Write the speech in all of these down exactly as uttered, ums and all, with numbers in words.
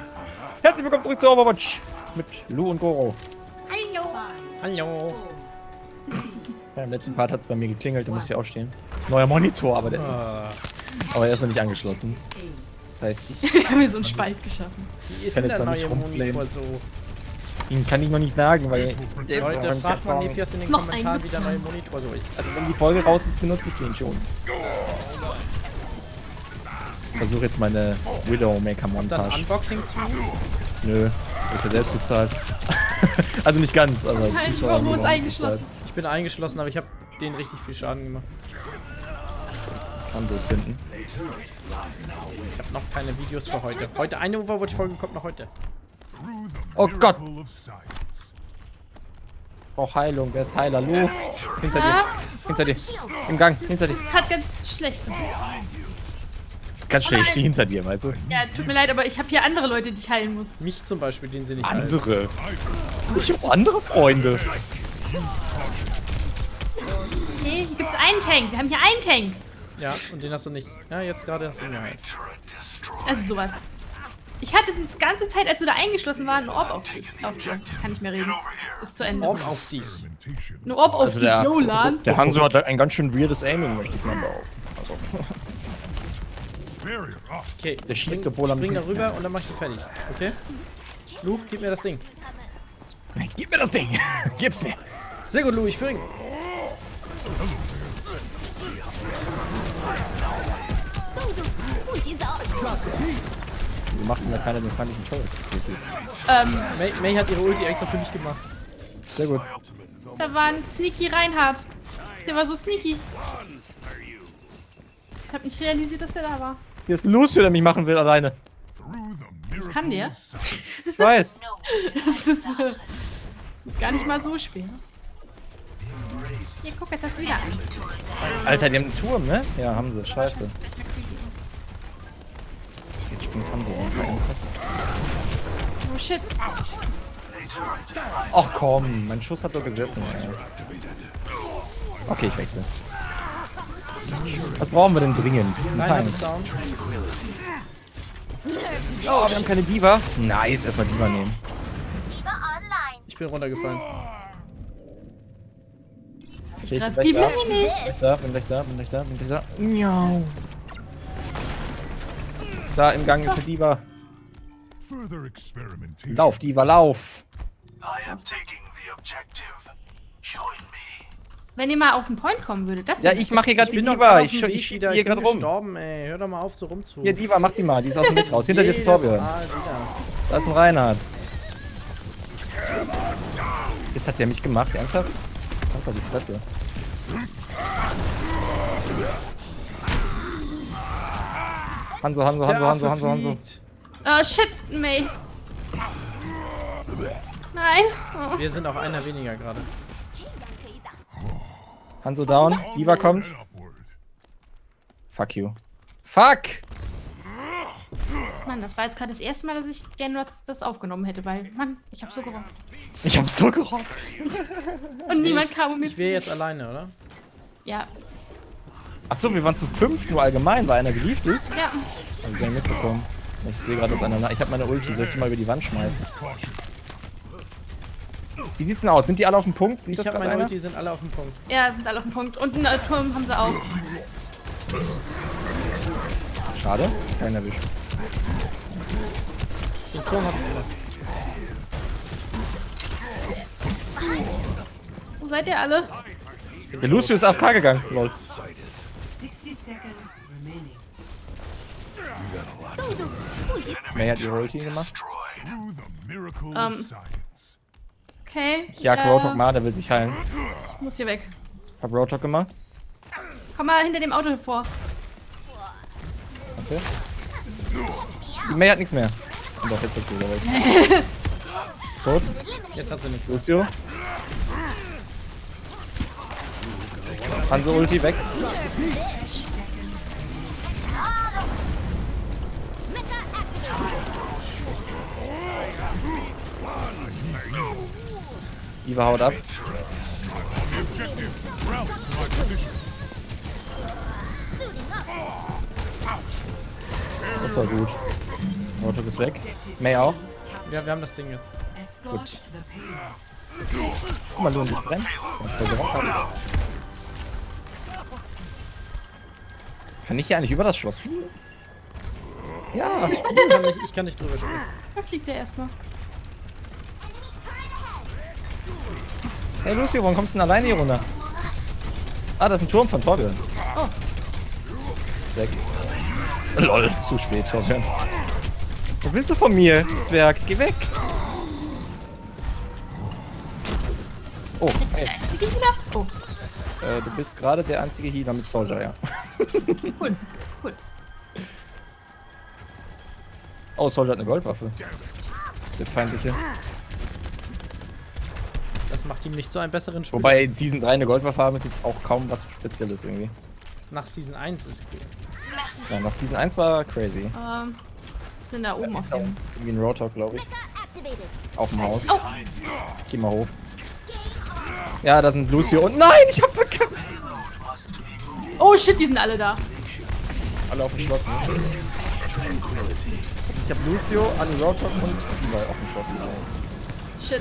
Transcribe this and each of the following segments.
nichts. Herzlich willkommen zurück zu Overwatch mit Lu und Goro. Hallo. Hallo. Ja, im letzten Part hat es bei mir geklingelt, da musste ich aufstehen. Neuer Monitor, aber der Ah. ist. Aber er ist noch nicht angeschlossen. Das heißt, ich Wir haben hier so einen Spalt geschaffen. Wie ist kann denn jetzt der noch nicht neue rumflamen. Monitor so? ihn kann ich noch nicht sagen, weil. Leute, fragt mal Nefias in den Noch Kommentaren, ein wie der neue Monitor so ist. Also wenn die Folge raus ist, benutze ich den schon. Ich versuche jetzt meine Widowmaker-Montage. Dann Unboxing zu. Nö, wird ja selbst bezahlt. Also nicht ganz, aber. Nein, Zuschauer Goro haben ist auch eingeschlossen. bezahlt. Ich bin eingeschlossen, aber ich habe denen richtig viel Schaden gemacht. Hanzo ist hinten. Ich habe noch keine Videos für heute. Heute eine Overwatch-Folge kommt noch heute. Oh Gott! Brauch Heilung, wer ist Heiler? Lu! Hinter dir! Hinter dir! Im Gang! Hinter dir! Gerade ganz schlecht. Das ist ganz schnell, ich stehe hinter dir, weißt du? Ja, tut mir leid, aber ich habe hier andere Leute, die ich heilen muss. Mich zum Beispiel, den sie nicht halten. Andere! Ich hab andere Freunde! Okay, hier gibt's einen Tank. Wir haben hier einen Tank. Ja, und den hast du nicht. Ja, jetzt gerade hast du ihn geheilt. Also sowas. Ich hatte die ganze Zeit, als du da eingeschlossen warst, ein Orb auf dich. Auf dich. Ich kann nicht mehr reden. Es ist zu Ende. Orb auf dich. Ein Orb auf Also dich, der, Jolan. der Hanzo hat ein ganz schön weirdes Aiming, möchte ich mal behaupten. Also, Okay, Der schießt, spring, obwohl er spring mich da nicht rüber und dann mach ich dich fertig. Okay? Lu, gib mir das Ding. gib mir das Ding! Gib's mir! Sehr gut, Lu, ich führe ihn. Wieso macht denn da keiner den feindlichen Turret? Ähm, May, May hat ihre Ulti extra für mich gemacht. Sehr gut. da war ein Sneaky Reinhardt. Der war so sneaky. Ich habe nicht realisiert, dass der da war. Hier ist Lucio, der mich machen will alleine. Das kann der. Ich weiß. Das ist, äh, das ist gar nicht mal so schwer. Hier, guck, jetzt hast du wieder einen. Alter, die haben einen Turm, ne? Ja, haben sie. Scheiße. Jetzt springt Hanzo runter. Oh shit. Ach komm, mein Schuss hat doch gesessen, ey. Okay, ich wechsle. Was brauchen wir denn dringend? Ein Nein, Tank. ist down. Oh, wir haben keine Diva. Nice, erstmal Diva nehmen. Ich bin runtergefallen. Ich Okay, treff bin die gleich Welle da, nicht. bin gleich da, bin gleich da, bin gleich da, bin gleich da. Miau. Da im Gang ist eine Diva. Lauf, Diva, lauf. Wenn ihr mal auf den Point kommen würdet, das Ja, wäre ich mache hier gerade die bin doch Diva. grad auf Ich, dem scho- Weg ich schieb wieder. die hier Ich bin gerade rum. gestorben, ey. Hör doch mal auf, so rumzu. Hier, Diva, mach die mal. Die ist aus dem Licht raus. Hinter dir ist ein Torbjörn. Mal wieder. Da ist ein Reinhard. Jetzt hat der mich gemacht, ernsthaft? Halt doch die Fresse. Hanzo, Hanzo, Hanzo, Der Hanzo, Affe Hanzo, Hanzo. fliegt. Oh shit, May. Nein. Oh. Wir sind auch einer weniger gerade. Hanzo down. Diva kommt. Fuck you. Fuck! Mann, das war jetzt gerade das erste Mal, dass ich gerne was das aufgenommen hätte, weil, Mann, ich hab so gerockt. Ich hab so gerockt. Und niemand kam um mich. Ich wäre jetzt alleine, oder? Ja, Achso, wir waren zu fünf nur allgemein, weil einer gelieft ist. ja. Hab ich gar nicht mitbekommen. Ich sehe gerade, dass einer. Ich habe meine Ulti. Soll ich die mal über die Wand schmeißen? Wie sieht's denn aus? Sind die alle auf dem Punkt? Sieht Ich das habe gerade meine einer? Ulti, sind alle auf dem Punkt. Ja, sind alle auf dem Punkt. Und einen äh, Turm haben sie auch. Schade. Keinen erwischt. Den Turm hab ich immer. Wo seid ihr alle? Der Lucio ist A F K gegangen. Lol. May hat ihre Ulti gemacht. Ähm. Okay. Ich jag äh, Roadhog mal, der will sich heilen. Ich muss hier weg. Hab Roadhog gemacht. Komm mal hinter dem Auto hervor. Okay. Die May hat nichts mehr. Und doch, jetzt hat sie wieder was. Ist tot. Jetzt hat sie nichts. Lucio. Hanzo Ulti weg. Diva haut ab. Das war gut. Rotok ist weg. May auch. Ja, wir haben das Ding jetzt. Gut. Guck mal, Lohn, dich brennt. Kann ich hier eigentlich über das Schloss fliegen? Ja. Ich kann nicht, ich kann nicht drüber springen. Da fliegt er erstmal. Hey Lucio, warum kommst du denn alleine hier runter? Ah, das ist ein Turm von Torbjörn. Oh. Ist weg. Lol, zu spät, Torbjörn. Was willst du von mir, Zwerg? Geh weg! Oh, hey. Wie geht's wieder? Oh, Äh, du bist gerade der einzige Healer mit Soldier, ja. cool. Cool. Oh, Soldier hat eine Goldwaffe. Der feindliche. Das macht ihm nicht so einen besseren Spieler. Wobei in Season drei eine Goldwaffe haben ist jetzt auch kaum was Spezielles irgendwie. Nach Season eins ist cool. Ja, nach Season eins war crazy. Ähm, was ist denn da oben auf dem? Irgendwie ein Roadhog, glaube ich. Auf dem Haus. Oh. Ich geh mal hoch. Ja, da sind Lucio und... Nein, ich hab verkackt! Oh shit, die sind alle da. Alle auf dem Schloss. Ich hab Lucio, einen Roadhog und Levi auf dem Schloss gesehen. Shit.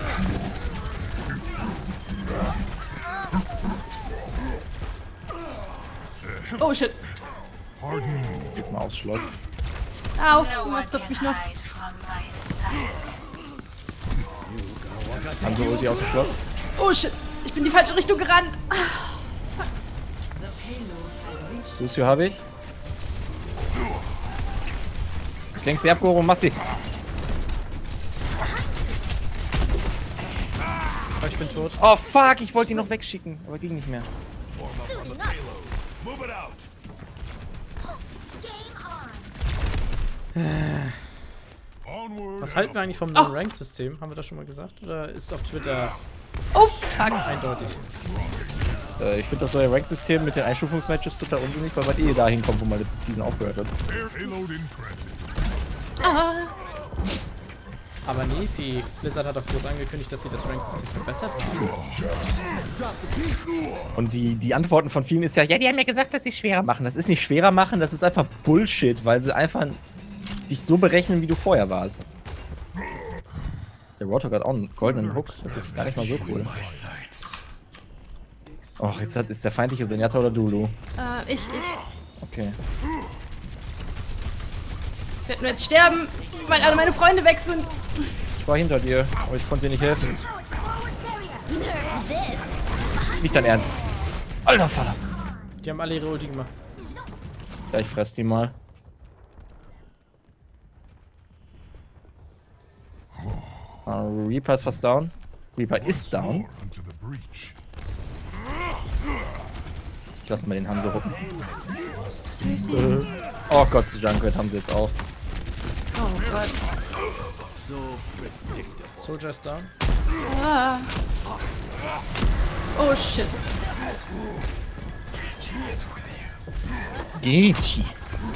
Oh shit. Jetzt mal aufs Schloss. Au, was trifft mich noch? Hanzo Ulti aus dem Schloss. Oh shit, ich bin in die falsche Richtung gerannt. Lucio habe ich. Ich lenk sie ab, Goro, mach sie. Aber ich bin tot. Oh fuck, ich wollte ihn noch wegschicken, aber ging nicht mehr. Was halten wir eigentlich vom Non-Ranked-System? Haben wir das schon mal gesagt? Oder ist auf Twitter Oh fuck. eindeutig? Äh, ich finde das neue Rank-System mit den Einstufungsmatches total unsinnig, weil man eh da hinkommt, wo man letzte Season aufgehört hat. Ah. Aber nee, wie Blizzard hat doch groß angekündigt, dass sie das Rank-System verbessert haben. Und die, die Antworten von vielen ist ja, ja, die haben ja gesagt, dass sie es schwerer machen. Das ist nicht schwerer machen, das ist einfach Bullshit, weil sie einfach dich so berechnen, wie du vorher warst. Der Roadhog hat auch einen goldenen Hook, das ist gar nicht mal so cool. Och, jetzt hat, ist der feindliche Zenyatta oder Dulu? Äh, ich, ich. Okay. Ich werde nur jetzt sterben, weil alle meine Freunde weg sind. Ich war hinter dir, aber ich konnte dir nicht helfen. Nicht dein Ernst. Alter Vater. Die haben alle ihre Ulti gemacht. Ja, ich fress die mal. Uh, Reaper ist fast down. Reaper ist down. Ich lass mal den Hanzo rucken. Oh Gott, zu Junkrat haben sie jetzt auch. Oh Gott. Soldier ist down. Ah. Oh shit. Gechi.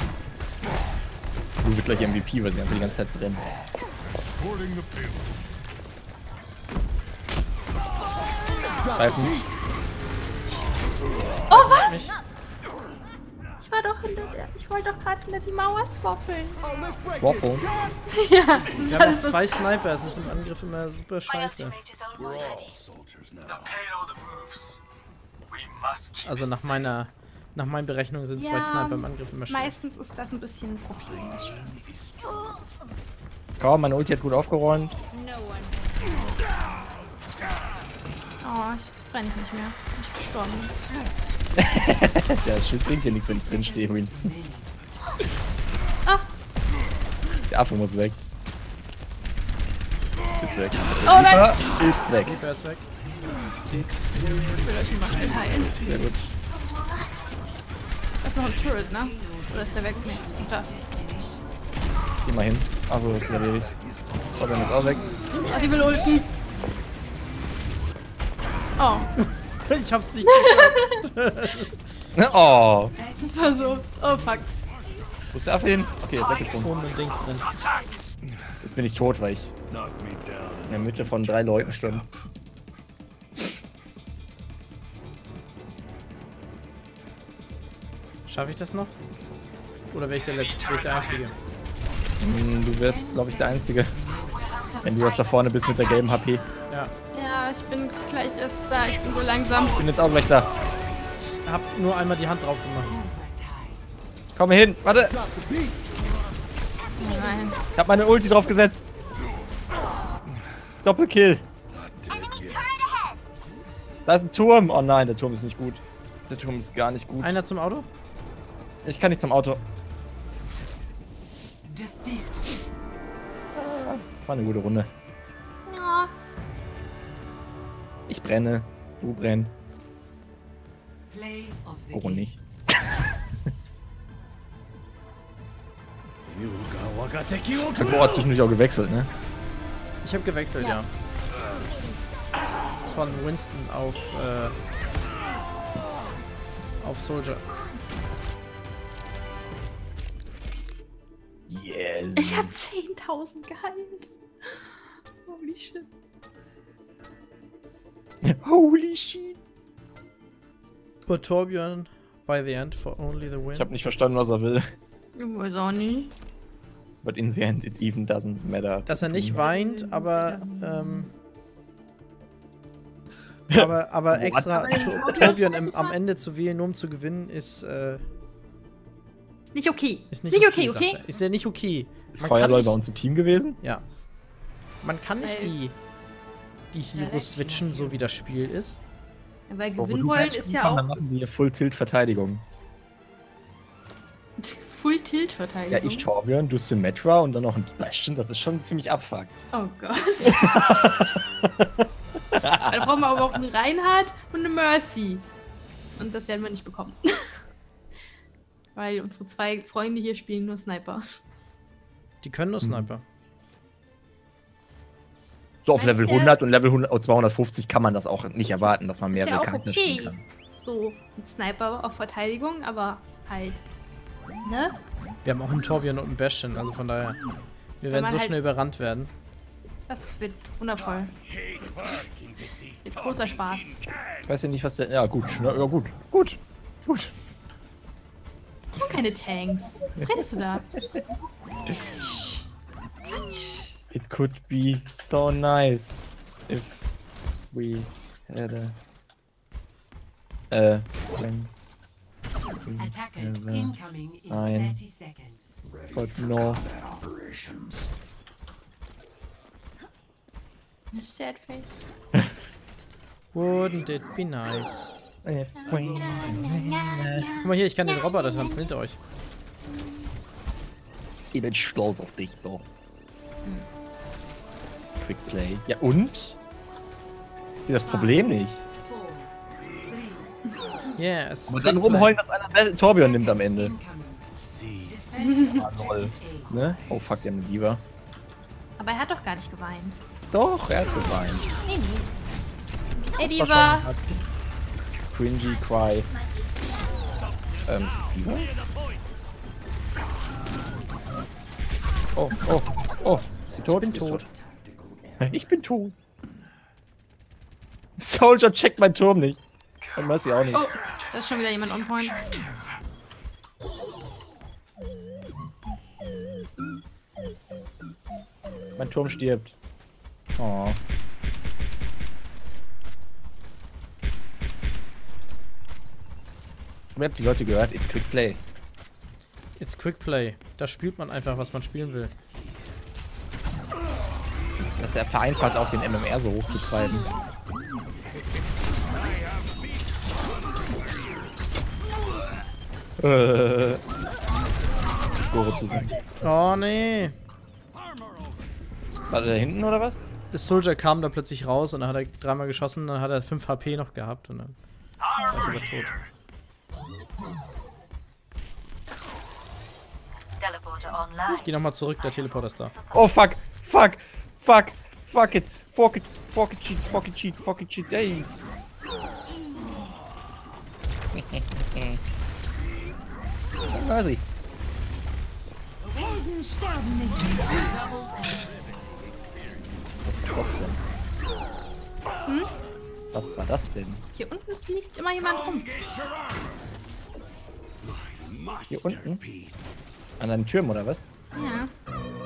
Du wird gleich M V P, weil sie einfach die ganze Zeit brennen. Greifen. Oh was? Ich war doch hinter der. Ich wollte doch gerade hinter die Mauer swaffeln. Swaffle. Ja. Wir haben noch zwei Sniper, es ist im Angriff immer super scheiße. Also nach meiner nach meinen Berechnungen sind zwei Ja, Sniper im Angriff immer scheiße. Meistens ist das ein bisschen ein Problem. Das stimmt. Kaum, meine Ulti hat gut aufgeräumt. Oh, jetzt brenne ich nicht mehr. Ich bin gestorben. Der Schild bringt dir nichts, wenn ich drin stehe, Winston. Ah. Der Affe muss weg. Ist weg. Oh nein! Reaper ist weg. Reaper ist weg. Ich will euch mal schnell heilen. Sehr gut. Da ist noch ein Turret, ne? Oder ist der weg? Nee, ist noch da. Geh mal hin. Achso, jetzt ist er erledigt. Robin ist auch weg. Ah, die will ulten. Oh. Ich hab's nicht geschafft. Oh. Das war so. Oh fuck. Wo ist der Affe hin? Okay, er ist weggesprungen. Oben im Dings drin. Jetzt bin ich tot, weil ich in der Mitte von drei Leuten stand. Schaffe ich das noch? Oder wäre ich der Letzte? Wäre ich der Einzige? Hm, du wirst, glaube ich, der Einzige. Wenn du erst da vorne bist mit der gelben H P. Ja. Ja, ich bin gleich erst da. Ich bin so langsam. Ich bin jetzt auch gleich da. Ich hab nur einmal die Hand drauf gemacht. Komm hin, warte. Nein. Ich hab meine Ulti drauf gesetzt. Doppelkill. Da ist ein Turm. Oh nein, der Turm ist nicht gut. Der Turm ist gar nicht gut. Einer zum Auto? Ich kann nicht zum Auto. War eine gute Runde. Ja. Ich brenne. Du brennst. Oh, nicht. Goro hat zwischendurch auch gewechselt, ne? Ich habe gewechselt, ja. Ja. Von Winston auf, äh, auf Soldier. Yes. Ich hab zehntausend geheilt. Holy shit. Holy shit. But Torbjörn by the end for only the win. Ich habe nicht verstanden, was er will. Ich weiß auch nicht. But in the end, it even doesn't matter. Dass er nicht weint, aber, ähm, aber, aber extra Tor- Torbjörn im, am Ende zu wählen, nur um zu gewinnen, ist, äh, Nicht okay. ist nicht, okay, sagt okay? er. Ist ja nicht okay. Ist Man kann Feuerleu nicht- bei uns im Team gewesen? Ja. Man kann nicht Weil- die, die Heroes switchen, so wie das Spiel ist. Ja, weil Wo gewinnen du wollen weißt, ist wie ja kann, auch Dann machen wir Full-Tilt-Verteidigung. Full-Tilt-Verteidigung. Ja, ich Torbjörn, du Symmetra und dann noch ein Bastion, das ist schon ziemlich abfuck. Oh Gott. Da brauchen wir aber auch einen Reinhard und eine Mercy. Und das werden wir nicht bekommen. Weil unsere zwei Freunde hier spielen nur Sniper. Die können nur Sniper. So auf Meinst Level du? hundert und Level hundert, oh, zweihundertfünfzig kann man das auch nicht erwarten, dass man Ist mehrere ja auch Charaktere spielen okay. kann. So, ein Sniper auf Verteidigung, aber halt. Ne? Wir haben auch einen Torbjörn und einen Bastion, also von daher. Wir werden man so halt- schnell überrannt werden. Das wird wundervoll. Wird großer Spaß. Ich weiß ja nicht, was der. Ja, gut, schnell, ja, gut, gut, gut. Und keine Tanks. Was redest du da? It could be so nice if we had a. Äh, when Attackers Ever. incoming in Ein. thirty seconds. but no. Sad face. Wouldn't it be nice? If we- Guck mal hier, ich kann den Roboter tanzen hinter euch. Ich bin stolz auf dich, doch. Quick Play. Ja, und? Ich sehe das Problem nicht. Four, three, Yes. Aber dann rumheulen, dass einer Be- Torbjörn nimmt am Ende. incoming. Defense Ah, lol. Ne? Oh fuck, der mit Diva. Aber er hat doch gar nicht geweint. Doch, er hat geweint. Nee, nee. Hey, Das war Diva. schon Cringy Cry. Ähm, Diva? Oh, oh, oh. Ist sie tot? Ich bin tot. Ich bin tot. Soldier checkt meinen Turm nicht. Und Mercy auch nicht. Oh, da ist schon wieder jemand on point. Mein Turm stirbt. Oh. Aber ihr habt die Leute gehört, it's quick play. It's Quick Play. Da spielt man einfach, was man spielen will. Das ist vereinfacht auch den M M R so hochzutreiben. Äh. Gore zu sein. Oh nee. War der da hinten oder was? Der Soldier kam da plötzlich raus und dann hat er dreimal geschossen, dann hat er fünf H P noch gehabt und dann war ich aber tot. teleporter online. Ich geh nochmal zurück, der Teleporter ist da. Oh fuck! Fuck! Fuck! Fuck it! Fuck it! Fuck it cheat! Fuck it cheat! Fuck it cheat! Ey! Mercy! Was war das denn? Hm? Was war das denn? Hier unten ist nicht immer jemand rum. Hier unten? An einem Türm oder was? Ja.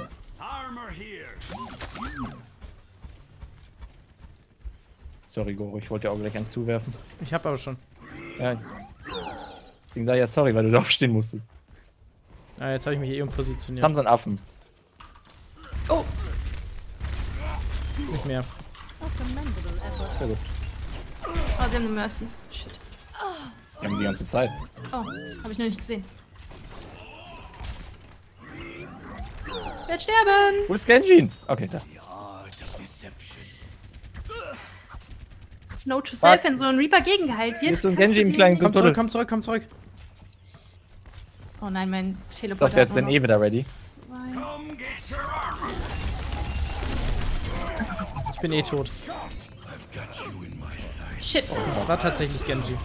Sorry, Goro, ich wollte dir auch gleich eins zuwerfen. Ich hab aber schon. Ja. Deswegen sag ich ja sorry, weil du da aufstehen musstest. Ah, jetzt habe ich mich eh Jetzt umpositioniert. haben sie einen Affen. Oh. Nicht mehr. Sehr gut. Oh, sie haben eine Mercy. Shit. Die haben sie die ganze Zeit. Oh, habe ich noch nicht gesehen. Ich werde sterben. Wo ist Genjin? Okay, da. No to self, wenn so ein Reaper gegengeheilt Hier wird. ist so ein kannst Genji du im den- kleinen Komm Tunnel. zurück, komm zurück, komm zurück. Oh nein, mein Ich Teleporter. glaube, der hat hat sein nur eh noch wieder ready. zwei. Ich bin eh tot. Shit. Das war tatsächlich Genji.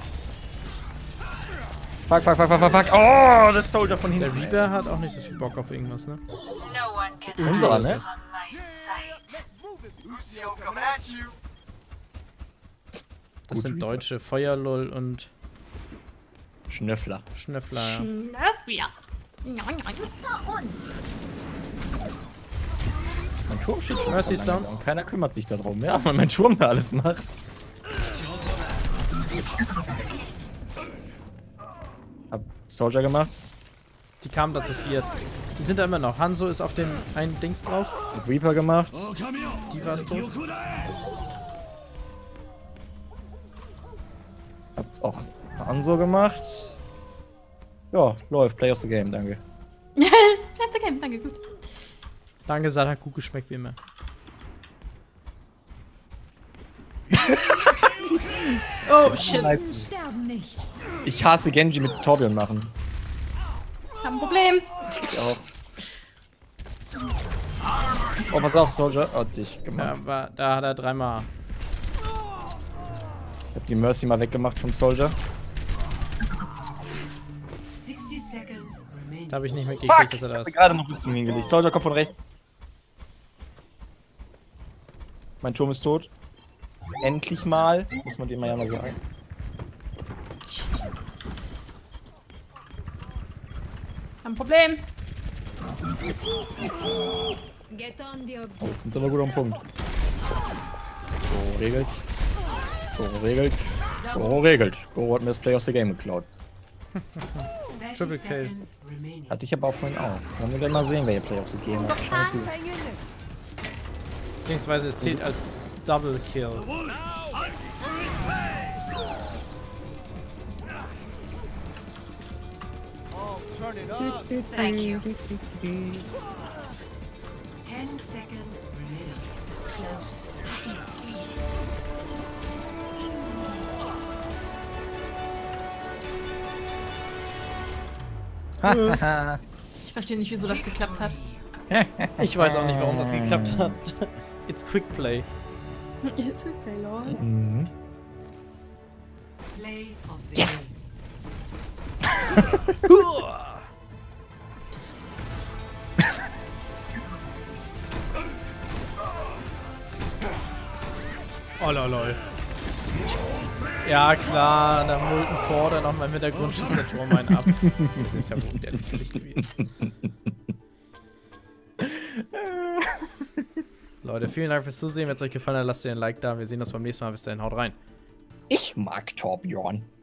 Fuck, fuck, fuck, fuck, fuck, fuck. Oh, das Soldier von Der hinten. Reaper hat auch nicht so viel Bock auf irgendwas, ne? No one can Unserer, ne? on my side. Das Gut, sind Reaper. Deutsche. Feuerlull und Schnöffler. Schnöffler, ja. Schnöff, ja. Mein Turm steht schon. Mercy ist lange down. da und keiner kümmert sich darum. Ja, weil mein Turm da alles macht. Hab Soldier gemacht. Die kamen da zu viert. Die sind da immer noch. Hanzo ist auf dem einen Dings drauf. Hab Reaper gemacht. Die war es tot. Hab auch Hanzo gemacht. Ja, läuft. Play of the Game, danke. Bleibt okay, danke, gut. Danke, Sat hat gut geschmeckt wie immer. Oh, shit. Sterben nicht. Ich hasse Genji mit Torbjörn machen. Hab ein Problem. Ich auch. Oh, pass auf, Soldier. Oh, dich gemacht. Ja, war, da hat er dreimal. Ich hab die Mercy mal weggemacht vom Soldier. sixty seconds remaining. Da habe ich nicht mehr Fuck! gekriegt, Ich dass er da hab ist. gerade noch ein bisschen hingelegt. Soldier kommt von rechts. Mein Turm ist tot. Endlich mal. Muss man dem mal ja mal sagen. Hab ein Problem. Get on the Oh, objective. jetzt sind sie aber gut am Punkt. So regelt. So regelt. So regelt. Goro hat mir das Play of the Game geklaut. thirty Triple Kill. seconds remaining. Hatte ich aber auf meinen auch. Wollen wir gleich mal sehen, wer hier Play of the Game hat. Wahrscheinlich du. Beziehungsweise es zählt als Double Kill. Thank you. ten seconds remaining. Close. Hahaha. Ich verstehe nicht, wieso das geklappt hat. Ich weiß auch nicht, warum das geklappt hat. It's Quick Play. Jetzt wird geil, lol. Mhm. Play of the Yes! Oh lol. Ja klar, der Molten Core dann nochmal im Hintergrund schießt der Turm einen ab. Das ist ja wohl der Pflicht gewesen. Leute, vielen Dank fürs Zusehen. Wenn es euch gefallen hat, lasst ihr ein Like da. Wir sehen uns beim nächsten Mal. Bis dahin, haut rein. Ich mag Torbjörn.